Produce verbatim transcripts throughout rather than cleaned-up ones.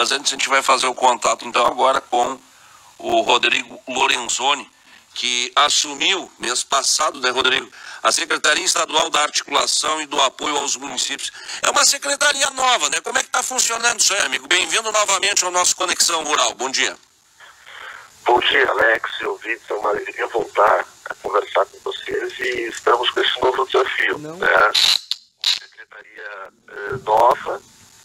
Mas antes a gente vai fazer o contato então agora com o Rodrigo Lorenzoni, que assumiu mês passado, né, Rodrigo, a Secretaria Estadual da Articulação e do Apoio aos Municípios. É uma secretaria nova, né? Como é que está funcionando isso aí, amigo? Bem-vindo novamente ao nosso Conexão Rural. Bom dia. Bom dia, Alex e ouvintes. É uma alegria voltar a conversar com vocês e estamos com esse novo desafio. Não. Né? Uma secretaria eh, nova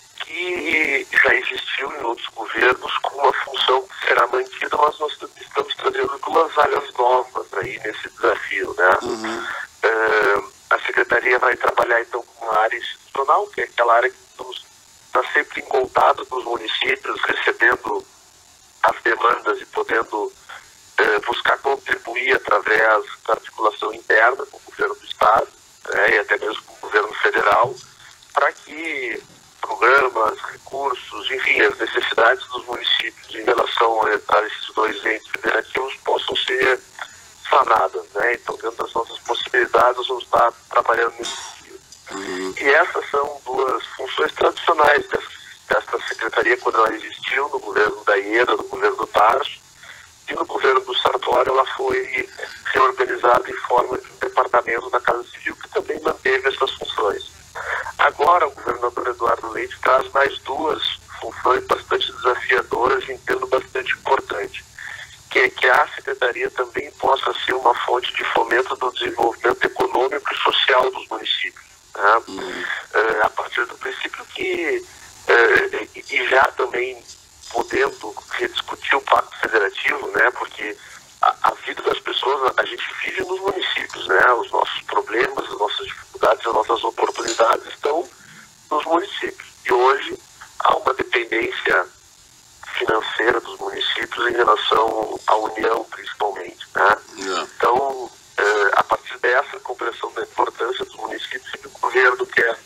que já existiu em outros governos com uma função que será mantida, mas nós estamos trazendo duas áreas novas aí nesse desafio, né? Uhum. Uh, a Secretaria vai trabalhar então com uma área institucional, que é aquela área que está sempre em contato com os municípios, recebendo as demandas e podendo uh, buscar contribuir através da articulação interna com o governo do Estado, né, e até mesmo com o governo federal, para que programas, recursos, enfim, as necessidades dos municípios em relação a, a esses dois entes federativos possam ser sanadas, né? Então, dentro das nossas possibilidades, nós vamos estar trabalhando nesse sentido. Uhum. E essas são duas funções tradicionais dessa, desta secretaria quando ela existiu no governo da Ieda, no governo do Tarso, e no governo do Sartori ela foi reorganizada em forma de um departamento da Casa Civil que também manteve essas funções. Agora, o governador Eduardo Leite traz mais duas funções bastante desafiadoras e entendo bastante importante, que é que a Secretaria também possa ser uma fonte de fomento do desenvolvimento econômico e social dos municípios. Né? Uhum. É, a partir do princípio que, é, e já também podendo rediscutir o Pacto Federativo, né? Porque a, a vida das pessoas, a gente vive nos municípios, né? Os nossos problemas, as nossas dificuldades, as nossas oportunidades estão nos municípios. E hoje há uma dependência financeira dos municípios em relação à União, principalmente, né? Yeah. Então, eh, a partir dessa compreensão da importância dos municípios, o governo quer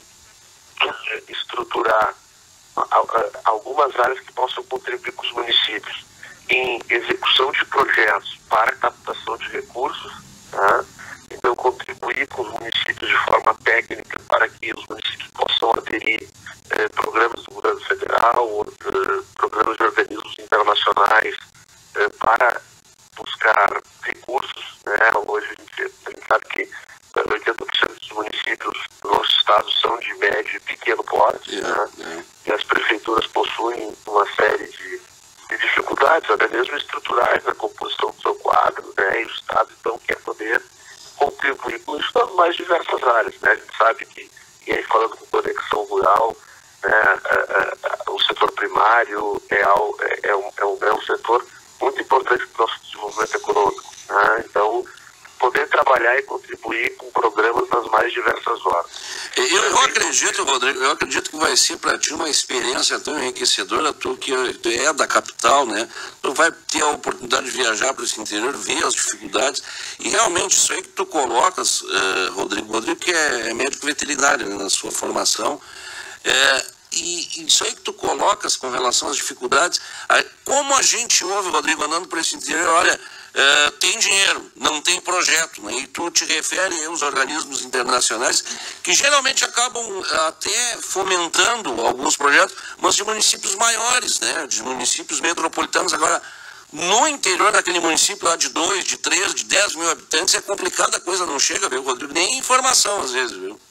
eh, estruturar a, a, algumas áreas que possam contribuir com os municípios em execução de projetos para captação de recursos, né? Então, contribuir com os municípios de forma técnica para que os municípios possam aderir eh, programas do governo federal, ou, eh, programas de organismos internacionais eh, para buscar recursos, né? Hoje a gente, a gente sabe que oitenta por cento dos municípios do nosso estado são de médio e pequeno porte, Yeah, né? yeah. E as prefeituras possuem uma série de, de dificuldades, até mesmo estruturais na composição do seu quadro, né? E o estado então quer poder contribuir com isso nas mais diversas áreas, né? A gente sabe que, e aí falando com conexão rural, né, a, a, a, o setor primário é, al, é, é, um, é, um, é um setor muito importante para o nosso desenvolvimento econômico, né? Então, poder trabalhar e contribuir com programas nas mais diversas horas. Eu, eu acredito, Rodrigo, eu acredito que vai ser para ti uma experiência tão enriquecedora, tu que é da capital, né? Tu vai ter a oportunidade de viajar para esse interior, ver as dificuldades, e realmente isso aí que tu colocas, uh, Rodrigo, Rodrigo que é médico veterinário, né, na sua formação, é, e isso aí que tu colocas com relação às dificuldades, como a gente ouve, Rodrigo, andando por esse interior, olha, é, tem dinheiro, não tem projeto, né? E tu te refere aos organismos internacionais que geralmente acabam até fomentando alguns projetos, mas de municípios maiores, né? De municípios metropolitanos. Agora, no interior daquele município lá de dois, de três, de dez mil habitantes, é complicado, a coisa não chega, viu, Rodrigo? Nem informação às vezes, viu?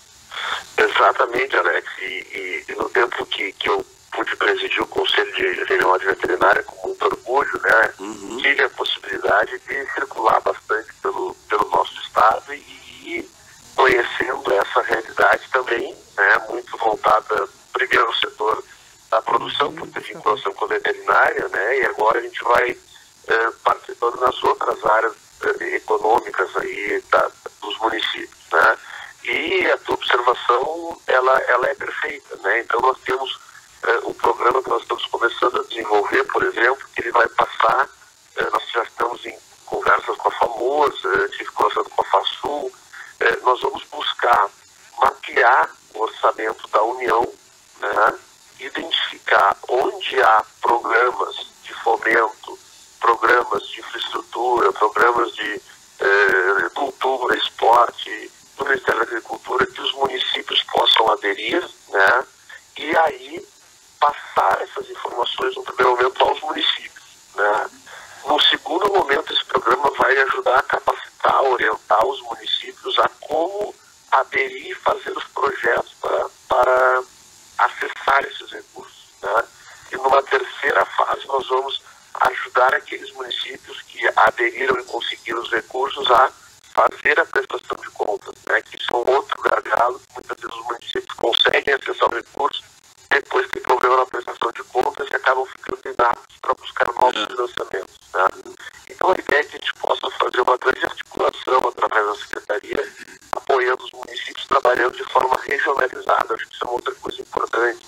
Exatamente, Alex, e, e, e no tempo que, que eu pude presidir o Conselho de Regional de Veterinária com muito orgulho, né? Uhum. Tive a possibilidade de circular bastante pelo, pelo nosso estado e, e conhecendo essa realidade também, né? Muito voltada primeiro ao setor da produção, por ter vinculação com a veterinária, né? E agora a gente vai eh, participando nas outras áreas eh, econômicas aí da, dos municípios, né? E a tua observação, ela, ela é perfeita, né? Então nós temos uh, um programa que nós estamos começando a desenvolver, por exemplo, que ele vai passar, uh, nós já estamos em conversas com a FAMURS, uh, tive conversando com a FASUL, uh, nós vamos buscar mapear o orçamento da União, né? Identificar onde há programas de fomento, programas de infraestrutura, programas de uh, cultura, esporte, do Ministério da Agricultura, que os municípios possam aderir, né? E aí passar essas informações, no primeiro momento, aos municípios, né? No segundo momento, esse programa vai ajudar a capacitar, orientar os municípios a como aderir e fazer os projetos para, para acessar esses recursos, né? E numa terceira fase, nós vamos ajudar aqueles municípios que aderiram e conseguiram os recursos a fazer a prestação de contas, né? Que isso é um outro gargalo, que muitas vezes os municípios conseguem acessar o recurso, depois que tem problema na prestação de contas e acabam ficando inaptos para buscar novos financiamentos, né? Então a ideia é que a gente possa fazer uma grande articulação através da Secretaria, apoiando os municípios, trabalhando de forma regionalizada. Acho que isso é uma outra coisa importante.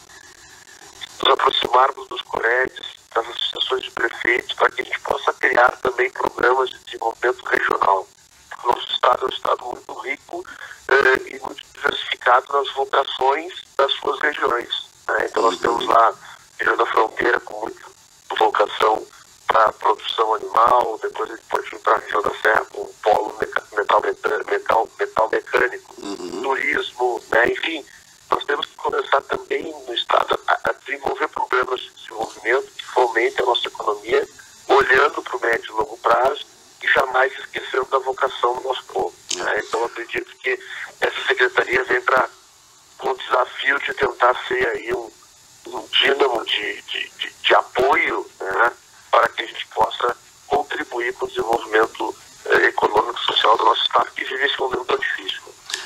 Nos aproximarmos dos colégios, das associações de prefeitos, para que a gente possa criar também programas de desenvolvimento regional. O nosso estado é um estado muito rico eh, e muito diversificado nas vocações das suas regiões, né? Então nós temos lá a região da fronteira com muita vocação para a produção animal, depois a gente pode vir para a região da serra com o polo metal, metal, metal mecânico, uhum. turismo, né? Enfim, nós temos que começar também no estado a, a desenvolver programas de desenvolvimento que fomentem a nossa economia, olhando para o médio e longo prazo e jamais esquecendo da vocação do nosso povo, né? Então eu acredito que essa secretaria vem para com o desafio de tentar ser aí um, um dínamo de, de, de, de apoio, né? Para que a gente possa contribuir com o desenvolvimento eh, econômico e social do nosso estado, que vive esse momento tão difícil.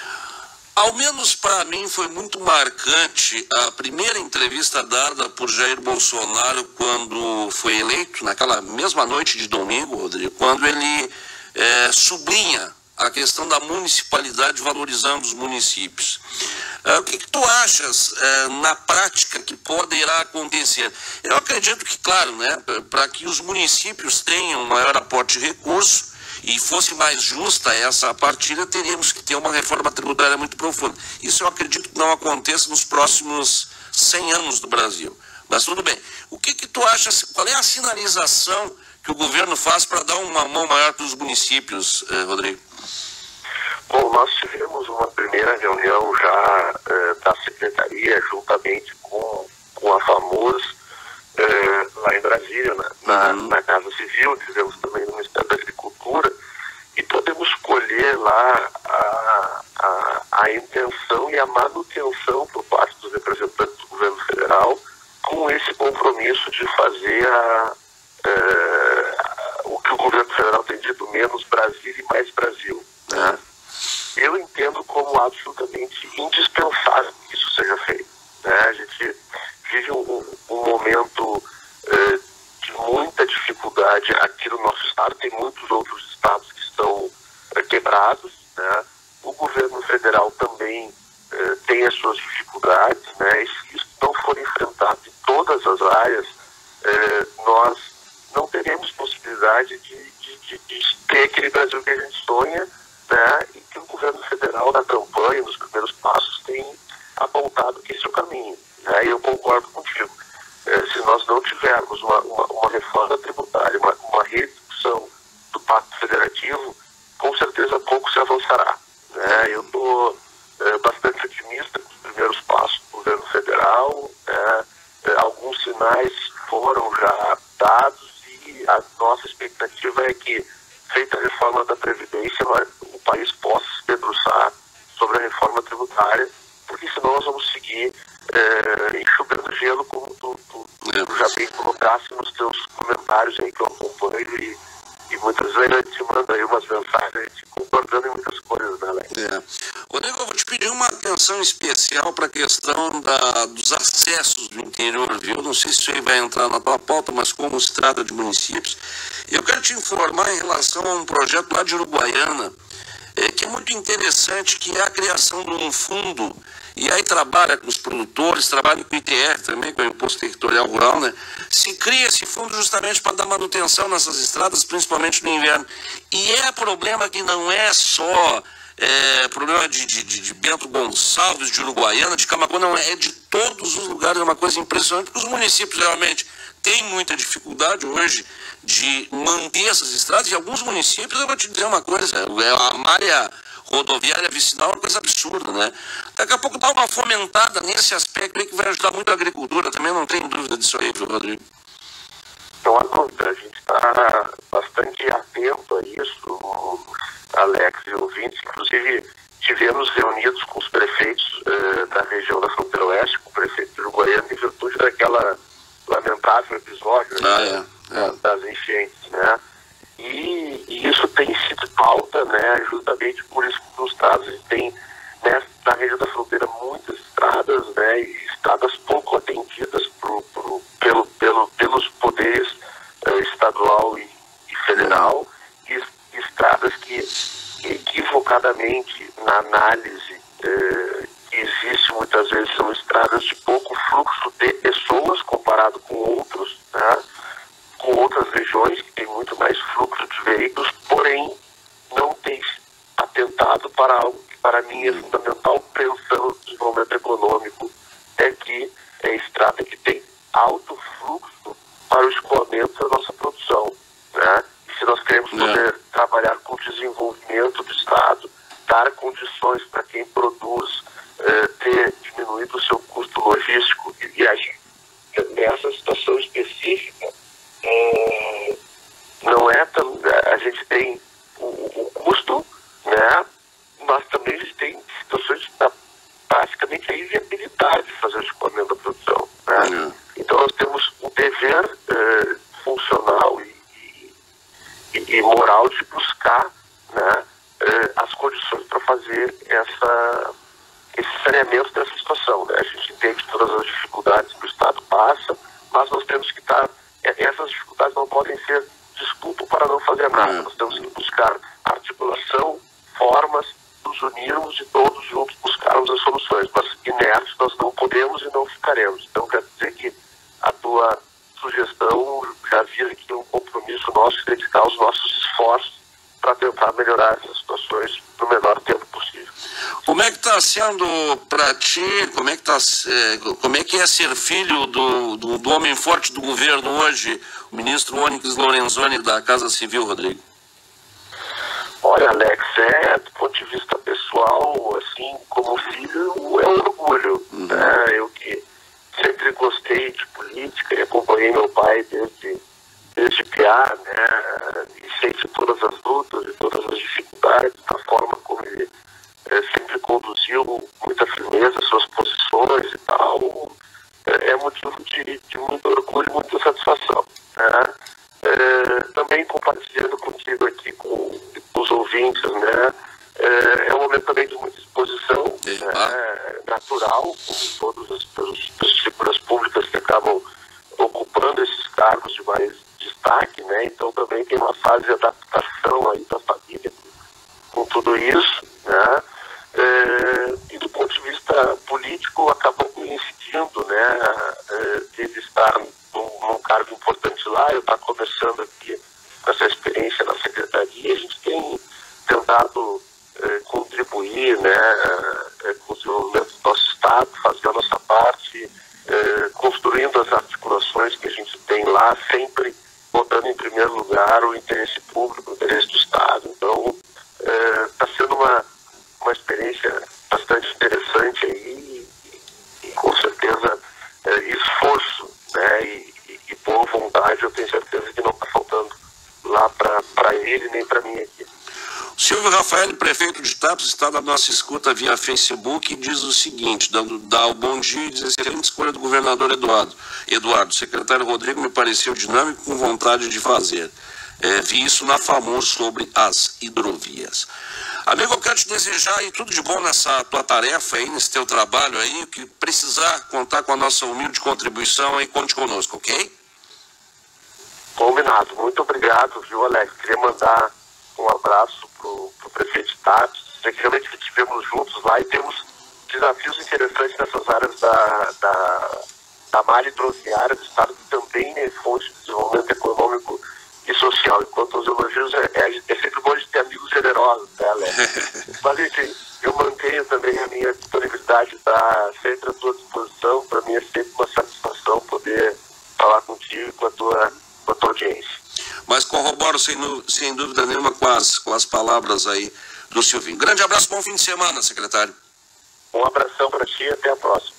Ao menos para mim foi muito marcante a primeira entrevista dada por Jair Bolsonaro quando foi eleito, naquela mesma noite de domingo, Rodrigo, quando ele é, sublinha a questão da municipalidade valorizando os municípios. É, o que, que tu achas é, na prática que poderá acontecer? Eu acredito que, claro, né, para que os municípios tenham maior aporte de recurso e fosse mais justa essa partilha, teríamos que ter uma reforma tributária muito profunda. Isso eu acredito que não aconteça nos próximos cem anos do Brasil. Mas tudo bem. O que que tu achas, qual é a sinalização que o governo faz para dar uma mão maior para os municípios, eh, Rodrigo? Bom, nós tivemos uma primeira reunião já eh, da Secretaria, juntamente com, com a FAMURS, eh, lá em Brasília, na, na, uhum. na Casa Civil, fizemos também no Ministério da Agricultura, e podemos colher lá a, a, a intenção e a manutenção por parte dos representantes do governo federal com esse compromisso de fazer a, eh, o que o governo federal tem dito, menos Brasil e mais Brasil, né? Eu entendo como absolutamente indispensável que isso seja feito, né? A gente vive um, um momento eh, de muita dificuldade aqui no nosso estado, tem muitos outros estados que estão eh, quebrados, né? O governo federal também eh, tem as suas dificuldades, né? E se isso não for enfrentado em todas as áreas, eh, nós não teremos possibilidade de, de, de, de ter aquele Brasil que a gente sonha, né? E que o governo federal, na campanha, nos primeiros passos, tem apontado que esse é o caminho, né? E eu concordo contigo. É, se nós não tivermos uma, uma, uma reforma tributária, uma, uma redução do Pacto Federativo, com certeza pouco se avançará, né? Eu estou é, bastante otimista com os primeiros passos do governo federal, né? É, alguns sinais foram já dados e a nossa expectativa é que, feita a reforma da Previdência, o país possa se debruçar sobre a reforma tributária, porque senão nós vamos seguir é, enxugando gelo, como tu, tu, tu já bem colocasse nos teus comentários aí que eu acompanho, e, e muitas vezes a gente manda aí umas mensagens, a gente concordando em muitas coisas, né, Alex? É. Rodrigo, eu vou te pedir uma atenção especial para a questão da, dos acessos do interior, viu? Não sei se isso aí vai entrar na tua pauta, mas como se trata de municípios, eu quero te informar em relação a um projeto lá de Uruguaiana, é, que é muito interessante, que é a criação de um fundo, e aí trabalha com os produtores, trabalha com o I T R também, com o Imposto Territorial Rural, né? Se cria esse fundo justamente para dar manutenção nessas estradas, principalmente no inverno. E é problema que não é só é, problema de, de, de Bento Gonçalves, de Uruguaiana, de Camaquã, não, é de todos os lugares, é uma coisa impressionante, porque os municípios realmente têm muita dificuldade hoje de manter essas estradas, e alguns municípios, eu vou te dizer uma coisa, a malha rodoviária vicinal é uma coisa absurda, né? Daqui a pouco dá uma fomentada nesse aspecto aí que vai ajudar muito a agricultura, também não tenho dúvida disso aí, viu, Rodrigo? Não há dúvida, a gente está bastante atento a isso, Alex e ouvintes. Inclusive, tivemos reunidos com os prefeitos eh, da região da fronteira oeste, com o prefeito de Uruguaiana, em virtude daquela lamentável episódio ah, né, é, é. das enchentes, né? E, e isso tem sido pauta, né, justamente por isso que os estados têm, né, na região da fronteira, muitas estradas, né, e estradas pouco atendidas pro, pro, pelo, pelo, pelos poderes eh, estadual e, e federal, e, e estradas que equivocadamente na análise eh, que existe muitas vezes são estradas de pouco fluxo de pessoas comparado com outros, né, com outras regiões que têm muito mais fluxo de veículos, porém não tem atentado para algo que para mim é fundamental pensando no desenvolvimento econômico, é que é estrada que tem alto fluxo para o escoamento da nossa produção, né? E se nós queremos poder é. trabalhar com o desenvolvimento do Estado, dar condições para quem produz eh, ter diminuído o seu custo logístico e, e agir nessa situação específica, eh, não é tão, a gente tem o, o custo, né? Mas também a gente tem situações de praticamente a inviabilidade de fazer o escoamento da produção, né? É. Então nós temos um dever eh, funcional e, e, e moral de buscar, né, eh, as condições para fazer essa, esse saneamento dessa situação, né? A gente entende todas as dificuldades que o Estado passa, mas nós temos que estar, essas dificuldades não podem ser desculpa para não fazer nada. É. Nós temos que buscar articulação, formas, nos unirmos e todos juntos buscarmos as soluções, mas inertes nós não podemos e não ficaremos. Então quer dizer que a tua sugestão já vira aqui um compromisso nosso de dedicar os nossos esforços para tentar melhorar essas situações no menor tempo possível. Como é que está sendo para ti, como é que, tá, como é que é ser filho do, do, do homem forte do governo hoje, o ministro Onyx Lorenzoni da Casa Civil, Rodrigo? Olha, Alex, é, do ponto de vista pessoal, assim, como filho, é um orgulho, uhum. né? Eu que sempre gostei de política e acompanhei meu pai desde, desde piá, né? E sei de todas as lutas e todas as dificuldades, da forma como ele é, sempre conduziu muita firmeza suas posições e tal, é, é motivo de, de muito orgulho e muita satisfação, né? É, também compartilhando contigo aqui com os ouvintes, né? É, é um momento também de muita exposição, né, natural, com todas as, as figuras públicas que acabam ocupando esses cargos de mais destaque, né? Então também tem uma fase de adaptação aí da família com, com tudo isso, né? É, e do ponto de vista político acabou coincidindo, né? É, de estar num, num cargo importante lá, eu estar começando aqui com essa experiência na secretaria, a gente tem tentado eh, contribuir, né, eh, com o desenvolvimento do nosso Estado, fazer a nossa parte, eh, construindo as articulações que a gente tem lá, sempre botando em primeiro lugar o interesse público, o interesse do Estado. Então, está sendo uma, uma experiência bastante interessante aí, e, e com certeza eh, esforço, né, e, e, e boa vontade, eu tenho certeza que não está faltando lá para ele nem para mim aqui. Silvio Rafael, prefeito de Tapes, está na nossa escuta via Facebook e diz o seguinte, dando, dá o bom dia e diz: excelente escolha do governador Eduardo. Eduardo, o secretário Rodrigo me pareceu dinâmico com vontade de fazer. É, vi isso na FAMUR sobre as hidrovias. Amigo, eu quero te desejar aí tudo de bom nessa tua tarefa aí, nesse teu trabalho aí, o que precisar contar com a nossa humilde contribuição aí, conte conosco, ok? Combinado. Muito obrigado, viu, Alex? Queria mandar um abraço pro, pro prefeito de Tapes, realmente que estivemos juntos lá e temos desafios interessantes nessas áreas da, da, da malha hidroviária do Estado, que também é fonte de desenvolvimento econômico e social. Enquanto os elogios, é, é, é sempre bom de ter amigos generosos, né, Alex? Mas, enfim, eu mantenho também a minha disponibilidade, tá sempre à tua disposição. Para mim é sempre uma satisfação poder falar contigo e com a tua, com a tua audiência. Mas corroboro sem, sem dúvida nenhuma com as, com as palavras aí do Silvinho. Grande abraço, bom fim de semana, secretário. Um abração para ti e até a próxima.